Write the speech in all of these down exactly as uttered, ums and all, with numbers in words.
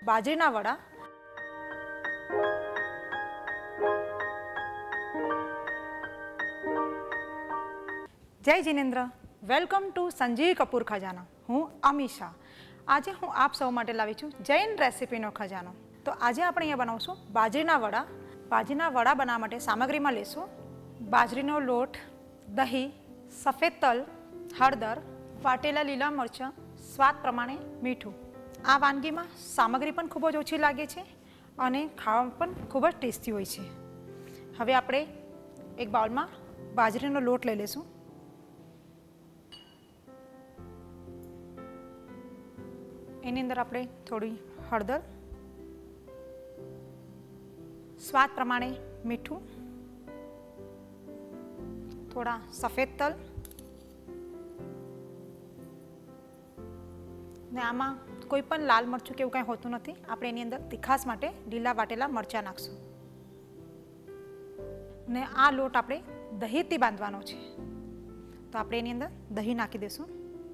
બાજરીના વડા. જય જિનેન્દ્ર, વેલકમ ટુ સંજીવી કપૂર ખજાના. હું અમીષા. આજે હું આપ સૌ માટે લાવી છું જૈન રેસીપીનો ખજાનો. તો આજે આપણે અહીંયા બનાવશું બાજરીના વડા. બાજરીના વડા બનાવવા માટે સામગ્રીમાં લેશું બાજરીનો લોટ, દહીં, સફેદ તલ, હળદર, વાટેલા લીલા મરચાં, સ્વાદ પ્રમાણે મીઠું. આ વાનગીમાં સામગ્રી પણ ખૂબ જ ઓછી લાગે છે અને ખાવામાં પણ ખૂબ જ ટેસ્ટી હોય છે. હવે આપણે એક બાઉલમાં બાજરીનો લોટ લઈ લઈશું. એની અંદર આપણે થોડી હળદર, સ્વાદ પ્રમાણે મીઠું, થોડા સફેદ તલ ને આમાં કોઈ પણ લાલ મરચું કે એવું કંઈ હોતું નથી. આપણે એની અંદર તીખાસ માટે લીલા વાટેલા મરચાં નાખશું. ને આ લોટ આપણે દહીંથી બાંધવાનો છે, તો આપણે એની અંદર દહીં નાખી દઈશું.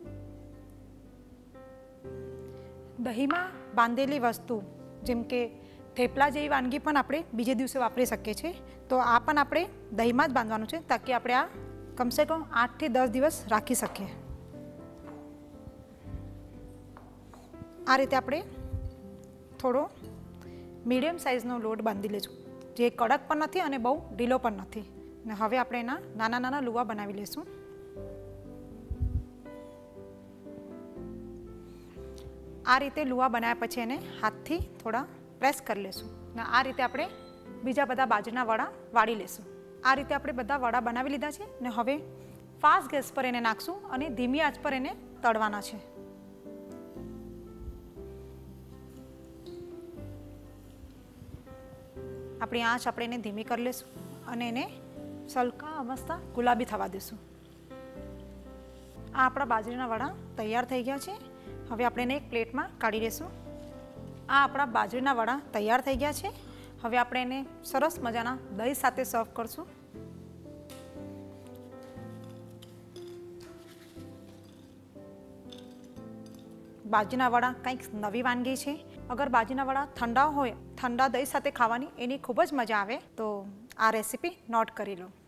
દહીંમાં બાંધેલી વસ્તુ જેમ કે થેપલા જેવી વાનગી પણ આપણે બીજે દિવસે વાપરી શકીએ છીએ. તો આ પણ આપણે દહીંમાં જ બાંધવાનું છે, તાકી આપણે આ કમસે કમ આઠથી દસ દિવસ રાખી શકીએ. આ રીતે આપણે થોડો મીડિયમ સાઇઝનો લોટ બાંધી લઈશું, જે કડક પણ નથી અને બહુ ઢીલો પણ નથી. ને હવે આપણે એના નાના નાના લુવા બનાવી લઈશું. આ રીતે લુવા બનાવ્યા પછી એને હાથથી થોડા પ્રેસ કરી લઈશું. ને આ રીતે આપણે બીજા બધા બાજરીના વડા વાળી લઈશું. આ રીતે આપણે બધા વડા બનાવી લીધા છે ને હવે ફાસ્ટ ગેસ પર એને નાખશું અને ધીમી આંચ પર એને તળવાના છે. આપણી આંચ આપણે એને ધીમી કરી લઈશું અને એને સલકા અવસ્થા ગુલાબી થવા દઈશું. આ આપણા બાજરીના વડા તૈયાર થઈ ગયા છે. હવે આપણે એને એક પ્લેટમાં કાઢી લઈશું. આ આપણા બાજરીના વડા તૈયાર થઈ ગયા છે. હવે આપણે એને સરસ મજાના દહીં સાથે સર્વ કરશું. બાજરીના વડા કંઈક નવી વાનગી છે. અગર બાજરીના વડા ઠંડા હોય, ઠંડા દહીં સાથે ખાવાની એની ખૂબ જ મજા આવે. તો આ રેસીપી નોટ કરી લો.